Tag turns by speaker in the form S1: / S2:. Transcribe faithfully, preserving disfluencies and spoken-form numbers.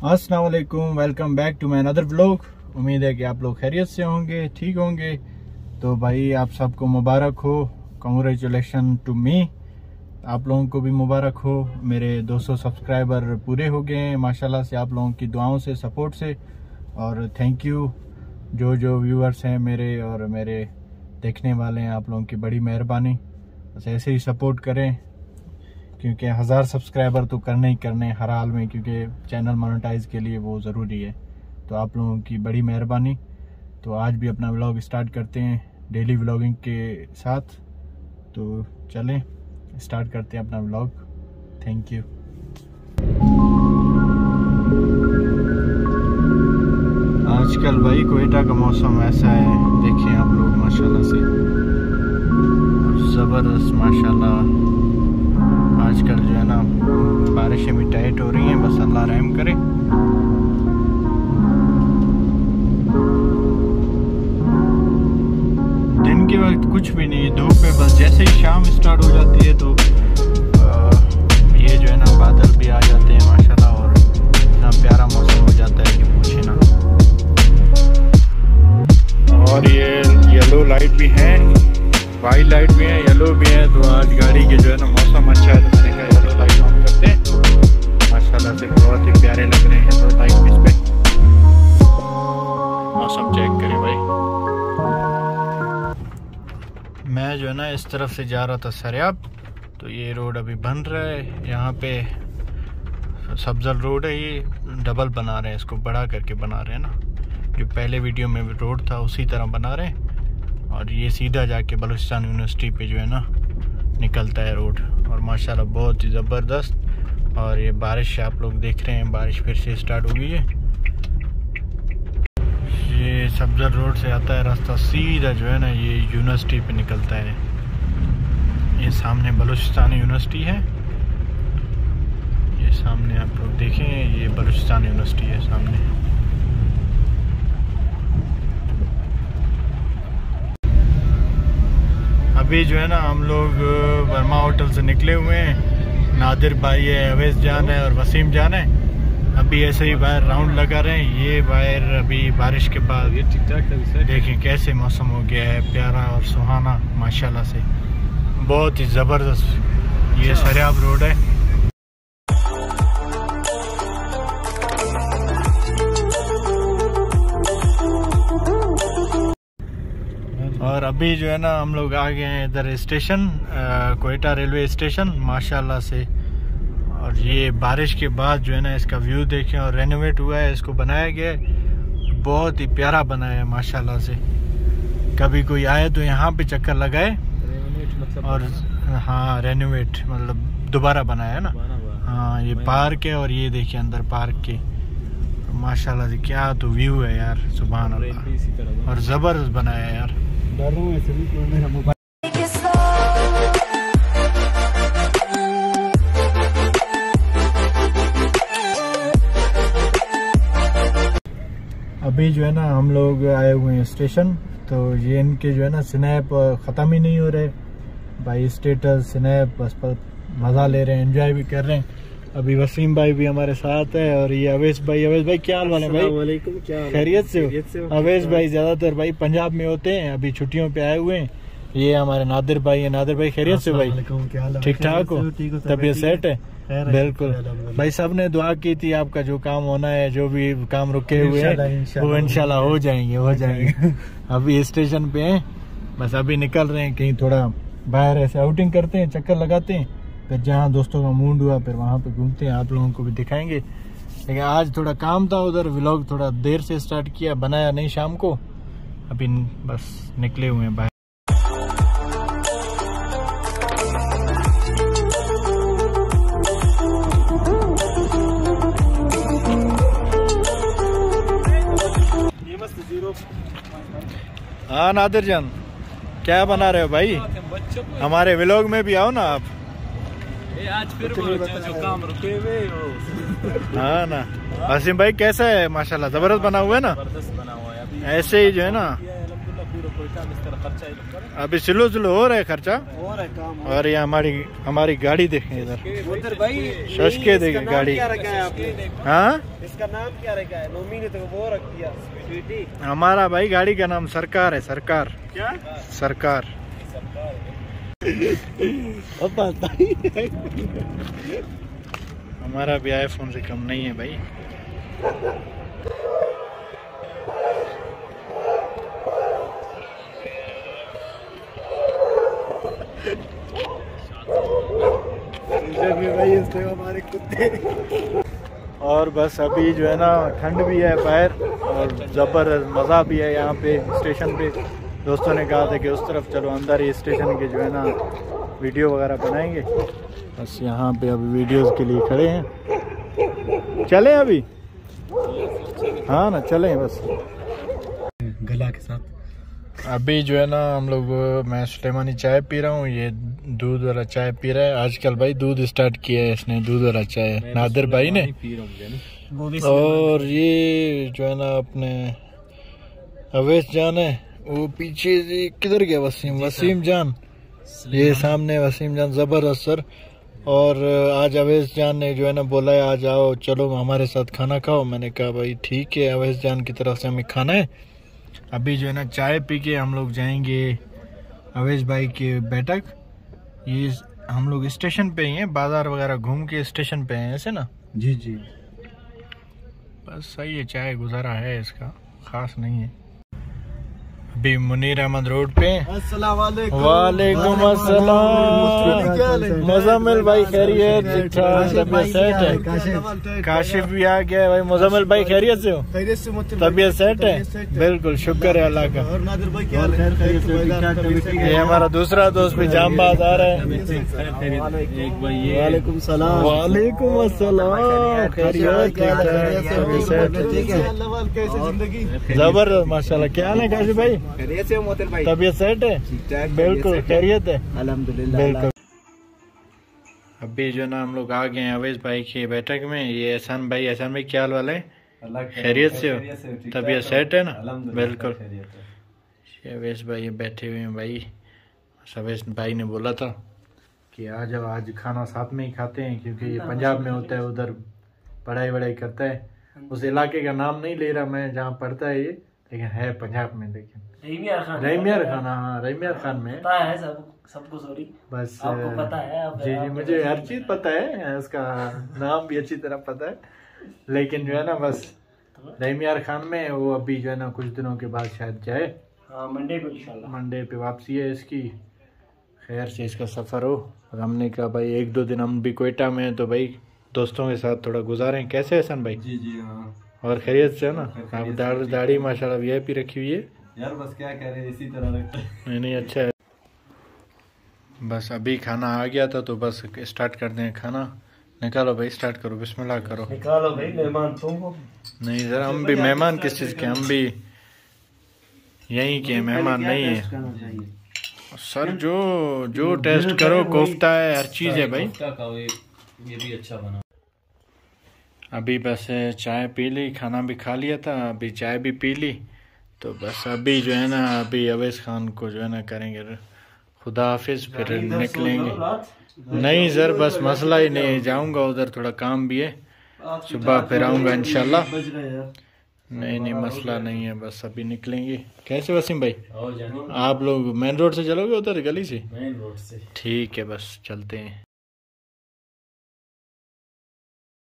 S1: अस्सलाम वालेकुम, welcome back to my another vlog. उम्मीद है कि आप लोग खैरियत से होंगे, ठीक होंगे। तो भाई आप सबको मुबारक हो, कॉन्ग्रेचुलेशन टू मी। आप लोगों को भी मुबारक हो। मेरे दो सौ सब्सक्राइबर पूरे हो गए हैं माशाल्लाह से, आप लोगों की दुआओं से, सपोर्ट से। और थैंक यू जो जो व्यूअर्स हैं मेरे और मेरे देखने वाले हैं, आप लोगों की बड़ी मेहरबानी। बस ऐसे ही सपोर्ट करें, क्योंकि हज़ार सब्सक्राइबर तो करने ही करने हर हाल में, क्योंकि चैनल मोनेटाइज के लिए वो ज़रूरी है। तो आप लोगों की बड़ी मेहरबानी। तो आज भी अपना व्लॉग स्टार्ट करते हैं डेली व्लॉगिंग के साथ। तो चलें स्टार्ट करते हैं अपना व्लॉग। Thank you. आजकल भाई कोयटा का मौसम ऐसा है, देखें आप लोग माशाल्लाह से, ज़बरदस्त माशाल्लाह। आजकल जो है ना बारिशें भी टाइट हो रही हैं, बस अल्लाह रहम करे। दिन के वक्त कुछ भी नहीं, धूप पे बस जैसे ही शाम स्टार्ट हो जाती है तो आ, ये जो है ना बादल भी आ जाते हैं माशाल्लाह, और इतना प्यारा मौसम हो जाता है कि पूछे ना। और ये येलो लाइट भी है, वाइट लाइट भी है, येलो भी है। तो आज गाड़ी के जो है ना मौसम अच्छा है, तो मैंने कहा येलो लाइट ऑन करते हैं। माशाल्लाह से बहुत ही प्यारे लग रहे हैं येलो लाइट इस पे। मौसम चेक करें भाई। मैं जो है ना इस तरफ से जा रहा था सरियाब, तो ये रोड अभी बन रहा है। यहाँ पे सब्जल रोड है, ये डबल बना रहे हैं, इसको बड़ा करके बना रहे हैं ना। जो पहले वीडियो में रोड था उसी तरह बना रहे हैं। और ये सीधा जाके बलूचिस्तान यूनिवर्सिटी पे जो है ना निकलता है रोड। और माशाल्लाह बहुत ही ज़बरदस्त। और ये बारिश आप लोग देख रहे हैं, बारिश फिर से स्टार्ट हो गई है। ये सब्जर रोड से आता है रास्ता, सीधा जो है ना ये यूनिवर्सिटी पे निकलता है। ये सामने बलूचिस्तान यूनिवर्सिटी है, ये सामने आप लोग देखें, ये बलूचिस्तान यूनिवर्सिटी है सामने। अभी जो है ना हम लोग वर्मा होटल से निकले हुए हैं। नादिर भाई है, अवैस जान है और वसीम जान है। अभी ऐसे ही बाहर राउंड लगा रहे हैं। ये बाहर अभी बारिश के बाद ये ठीक ठाक देखें कैसे मौसम हो गया है, प्यारा और सुहाना माशाल्लाह से, बहुत ही ज़बरदस्त। ये सरियाब रोड है। और अभी जो है ना हम लोग आ गए हैं इधर स्टेशन, कोयटा रेलवे स्टेशन माशाल्लाह से। और ये बारिश के बाद जो है ना इसका व्यू देखें, और रेनोवेट हुआ है, इसको बनाया गया है, बहुत ही प्यारा बनाया है माशाल्लाह से। कभी कोई आए तो यहाँ पे चक्कर लगाए। मतलब और हाँ रेनोवेट मतलब दोबारा बनाया है ना। हाँ ये पार्क है, और ये देखिए अंदर पार्क के माशाल्लाह से क्या तो व्यू है यार, सुभान अल्लाह। और ज़बरदस्त बनाया है यार। अभी जो है ना हम लोग आए हुए हैं स्टेशन। तो ये इनके जो है ना स्नैप ख़त्म ही नहीं हो रहे भाई, स्टेटस स्नैप बस मज़ा ले रहे हैं, एंजॉय भी कर रहे हैं। अभी वसीम भाई भी हमारे साथ है, और ये अवैस भाई। अवैस भाई क्या हाल वाले भाई? खैरियत से हो? अवैस भाई ज्यादातर भाई पंजाब में होते हैं, अभी छुट्टियों पे आए हुए हैं। ये हमारे नादिर भाई है। नादिर भाई खैरियत से भाई? ठीक ठाक हो? तबीयत सेट है? बिल्कुल भाई, सब ने दुआ की थी आपका जो काम होना है, जो भी काम रुके हुए हैं वो इंशाल्लाह हो जाएंगे हो जाएंगे अभी स्टेशन पे हैं, बस अभी निकल रहे हैं कहीं, थोड़ा बाहर ऐसे आउटिंग करते हैं, चक्कर लगाते हैं, फिर जहाँ दोस्तों का मूड हुआ फिर वहाँ पे घूमते हैं, आप लोगों को भी दिखाएंगे। लेकिन आज थोड़ा काम था उधर, व्लॉग थोड़ा देर से स्टार्ट किया, बनाया नहीं शाम को। अभी बस निकले हुए हैं बाहर। हाँ नादिर जान क्या बना रहे हो भाई? हमारे व्लॉग में भी आओ ना आप।
S2: आज फिर जो काम रुके हुए हो।
S1: हाँ ना वसीम भाई कैसा है? माशाल्लाह जबरदस्त बना हुआ है ना।
S2: जबरदस्त बना हुआ है। अभी
S1: ऐसे ही जो है ना अभी स्लो स्लो हो रहा है खर्चा
S3: हो रहा है काम।
S1: और ये हमारी हमारी गाड़ी देखें इधर
S3: उधर भाई
S1: शशके देखें गाड़ी।
S3: क्या रखा है आपने?
S1: हाँ
S3: इसका नाम क्या रखा है? नोमी ने तो वो रख दिया स्वीटी।
S1: हमारा भाई गाड़ी का नाम सरकार है। सरकार
S3: क्या
S1: सरकार हमारा भी आईफोन से कम नहीं है भाई।
S3: भाई इससे हमारे कुत्ते।
S1: और बस अभी जो है ना ठंड भी है बाहर और ज़बरदस्त मज़ा भी है यहाँ पे स्टेशन पे। दोस्तों ने कहा था कि उस तरफ चलो अंदर ही स्टेशन के जो है ना वीडियो वगैरह बनाएंगे। बस यहाँ पे अभी वीडियोस के लिए खड़े हैं। चलें अभी? हाँ ना चलें बस
S3: गला के साथ।
S1: अभी जो है ना हम लोग मैं सुलेमानी चाय पी रहा हूँ, ये दूध वाला चाय पी रहा है। आजकल भाई दूध स्टार्ट किया है इसने, दूध वाला चाय नादिर भाई ने। और ये जो है ना अपने अवैस जान है वो पीछे किधर गया? वसीम वसीम जान ये सामने वसीम जान जबरदस्त सर। और आज अवैस जान ने जो है ना बोला है आज आओ चलो हमारे साथ खाना खाओ। मैंने कहा भाई ठीक है, अवैस जान की तरफ से हमें खाना है। अभी जो है ना चाय पी के हम लोग जाएंगे अवैस भाई के बैठक। ये हम लोग स्टेशन पे ही हैं, बाजार वगैरह घूम के स्टेशन पे हैं ऐसे ना।
S3: जी जी
S1: बस सही है, चाय गुजारा है इसका, खास नहीं है। अभी मुनीर अहमद रोड पे।
S3: अस्सलाम वालेकुम।
S1: वालेकुम अस्सलाम। मुजम्मिल भाई खैरियत? ठीक ठाक, तबीयत सेट है? काशिफ भी आ गया है भाई। मुजम्मिल भाई खैरियत से हो? तबीयत सेट है? बिल्कुल शुक्र है अल्लाह का। ये हमारा दूसरा दोस्त भी जामबाज आ रहा है।
S3: वालेकुम सलाम।
S1: वालेकुम अस्सलाम। खैरियत? जबरदस्त माशाल्लाह। क्या हाल है काशिफ भाई? तबीयत सेट है? बिल्कुल खैरियत है
S3: अल्हम्दुलिल्लाह।
S1: बिल्कुल। अभी जो ना हम लोग आ गए हैं अवैस भाई की बैठक में। ये एहसान भाई, एहसान भाई क्या हाल वाला है? खैरियत से हो? तबीयत सेट है ना? बिल्कुल। ये अवैस भाई बैठे हुए हैं भाई। अवैस भाई ने बोला था कि आ जाओ आज खाना साथ में ही खाते हैं, क्योंकि ये पंजाब में होता है, उधर पढ़ाई वढ़ाई करता है। उस इलाके का नाम नहीं ले रहा मैं जहाँ पढ़ता है ये, लेकिन है पंजाब में। लेकिन रहीमियार खान, हाँ रहीमियार खान में
S2: पता है सब सबको। सॉरी
S1: बस
S2: आपको पता है? आप
S1: जी जी मुझे हर चीज पता है, उसका नाम भी अच्छी तरह पता है। लेकिन जो है ना बस रहीमियार खान में वो अभी जो है ना कुछ दिनों के बाद शायद जाए।
S2: हाँ मंडे को इंशाल्लाह।
S1: मंडे पे वापसी है इसकी। खैर से इसका सफ़र हो। और हमने कहा भाई एक दो दिन हम भी कोयटा में हैं तो भाई दोस्तों के साथ थोड़ा गुजारें। कैसे है हसन भाई?
S3: जी जी हाँ। और
S1: खैरियत से है ना? आप दाढ़ी दाढ़ी माशाल्लाह वीआईपी रखी हुई है
S3: यार। बस क्या कह रहे हैं, इसी तरह रखते हैं।
S1: नहीं नहीं अच्छा है। बस अभी खाना आ गया था तो बस स्टार्ट कर दें खाना। निकालो भाई, स्टार्ट करो, बिस्मिल्लाह करो।
S2: निकालो भाई, मेहमान तुम हो।
S1: नहीं सर हम भी मेहमान किस चीज़ के, हम भी यहीं के मेहमान नहीं है सर। जो जो टेस्ट करो, कोफ्ता है, हर चीज़ है भाई।
S2: ये भी अच्छा बना।
S1: अभी बस चाय पी ली, खाना भी खा लिया था, अभी चाय भी पी ली। तो बस अभी जो है ना अभी अवैस खान को जो है ना करेंगे खुदा हाफिज, फिर निकलेंगे। नहीं सर बस मसला ही नहीं, जाऊंगा उधर, थोड़ा काम भी है, सुबह फिर आऊँगा इंशाल्लाह। नहीं नहीं मसला नहीं है, बस अभी निकलेंगे। कैसे वसीम भाई? आप लोग मेन रोड से चलोगे उधर गली से?
S2: मेन रोड से।
S1: ठीक है बस चलते हैं।